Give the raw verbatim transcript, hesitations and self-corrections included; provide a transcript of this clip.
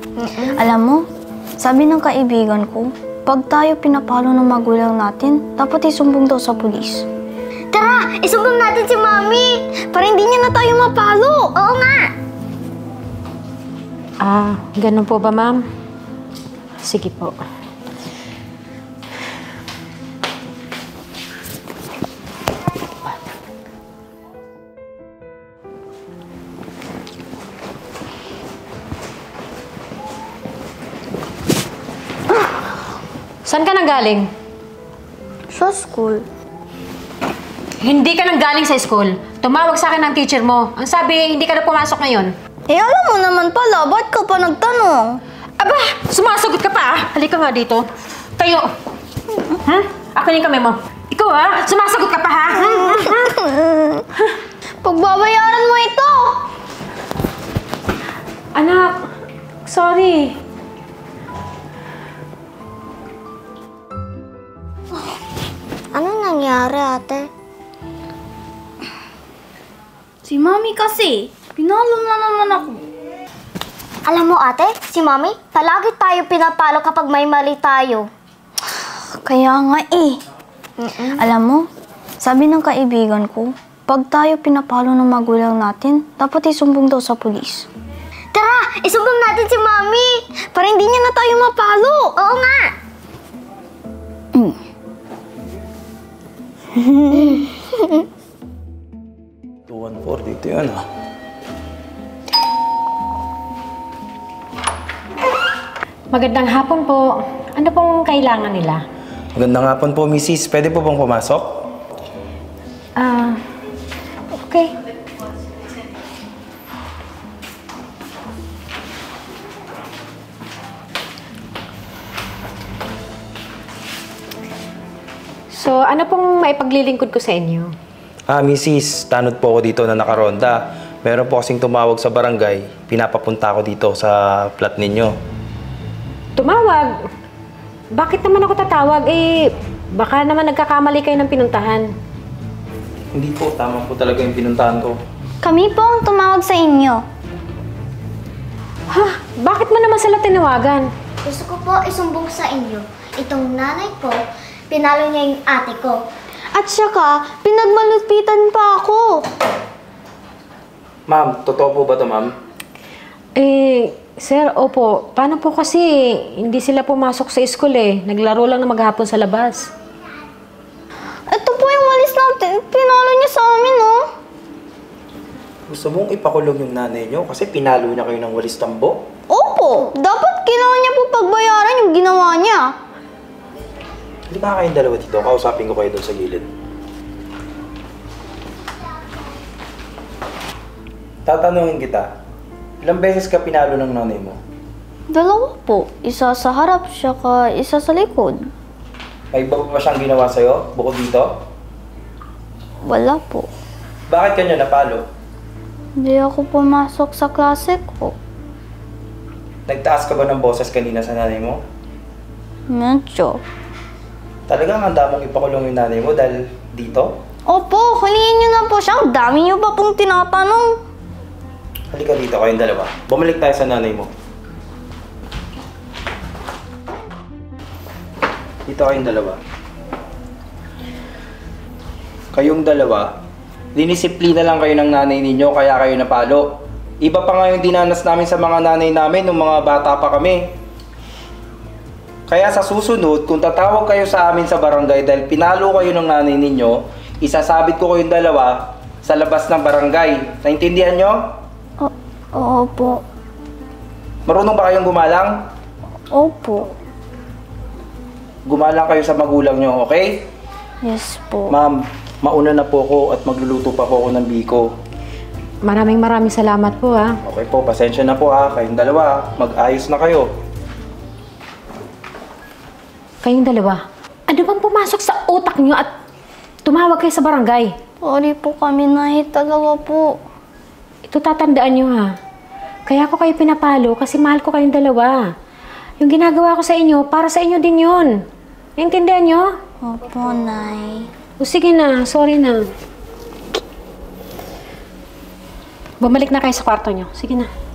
Mm-mm. Alam mo, sabi ng kaibigan ko, pag tayo pinapalo ng magulang natin, dapat isumbong daw sa pulis. Tara, isumbong natin si Mami! Para hindi niya na tayo mapalo! Oo nga! Ah, ganun po ba, ma'am? Sige po. Saan ka nanggaling? Sa school. Hindi ka nanggaling sa school. Tumawag sa akin ng teacher mo. Ang sabi, hindi ka na pumasok ngayon. Eh, alam mo naman pala, ba't ka pa nagtanong? Aba, sumasagot ka pa ah. Halika nga dito. Tayo. Hmm? Ako yung kamay mo. Ikaw ah, sumasagot ka pa ha? Pagbabayaran mo ito! Anak, sorry. Ano nangyari, ate? Si Mami kasi, pinalo na naman ako. Alam mo, ate, si Mami, palagi tayo pinapalo kapag may mali tayo. Kaya nga eh. Mm-mm. Alam mo, sabi ng kaibigan ko, pag tayo pinapalo ng magulang natin, dapat isumbong daw sa pulis. Tara, isumbong natin si Mami! Para hindi niya na tayo mapalo! Oo nga! Mm. two one four, dito yan ah. Magandang hapon po. Ano pong kailangan nila? Magandang hapon po, Missus Pwede po bang pumasok? Ah, okay. So, ano pong maipaglilingkod ko sa inyo? Ah, Missus Tanod po ako dito na nakaronda. Meron po kasing tumawag sa barangay. Pinapapunta ako dito sa flat ninyo. Tumawag? Bakit naman ako tatawag? Eh, baka naman nagkakamali kayo ng pinuntahan. Hindi po, tama po talaga yung pinuntahan ko. Kami po ang tumawag sa inyo. Ha? Bakit mo naman sila tinawagan? Gusto ko po isumbong sa inyo. Itong nanay ko, pinalo niya yung ate ko. At saka, pinagmalupitan pa ako. Ma'am, totoo po ba ito, ma'am? Eh, sir, opo. Paano po kasi hindi sila pumasok sa school eh. Naglaro lang na maghapon sa labas. Ito po yung walis natin. Pinalo niya sa amin, oh. Gusto mong ipakulong yung nanay nyo kasi pinalo niya kayo ng walis tambo? Opo, dapat kailangan niya po pagbayaran yung ginawa niya. Hindi ka kayong dalawa dito. Kausapin ko kayo doon sa gilid. Tatanungin kita, ilang beses ka pinalo ng nanay mo? Dalawa po. Isa sa harap, siya ka isa sa likod. May iba pa siyang ginawa sa'yo, bukod dito? Wala po. Bakit kanya napalo? Hindi ako pumasok sa klase ko. Nagtaas ka ba ng boses kanina sa nanay mo? Medyo. Talagang handa mong ipakulong yung nanay mo dahil dito? Opo, huliin niyo na po siya. Ang dami niyo pa pong tinatanong. Halika dito kayong dalawa. Bumalik tayo sa nanay mo. Dito kayong dalawa. Kayong dalawa, dinisiplina lang kayo ng nanay ninyo kaya kayo napalo. Iba pa nga yung dinanas namin sa mga nanay namin nung mga bata pa kami. Kaya sa susunod, kung tatawag kayo sa amin sa barangay dahil pinalo kayo ng nanay ninyo, isasabit ko kayong dalawa sa labas ng barangay. Naintindihan nyo? O opo. Marunong ba kayong gumalang? Opo. Gumalang kayo sa magulang nyo, okay? Yes po. Ma'am, mauna na po ako at magluluto pa po ako ng biko. Maraming maraming salamat po ha. Okay po, pasensya na po ha. Kayong dalawa, mag-ayos na kayo. Kayong dalawa, ano bang pumasok sa utak nyo at tumawag kayo sa barangay? Sorry po kami na dalawa po. Ito tatandaan nyo ha. Kaya ko kayo pinapalo kasi mahal ko kayong dalawa. Yung ginagawa ko sa inyo, para sa inyo din yun. Naintindihan nyo? Opo, Nay. O sige na, sorry na. Bumalik na kayo sa kwarto nyo. Sige na.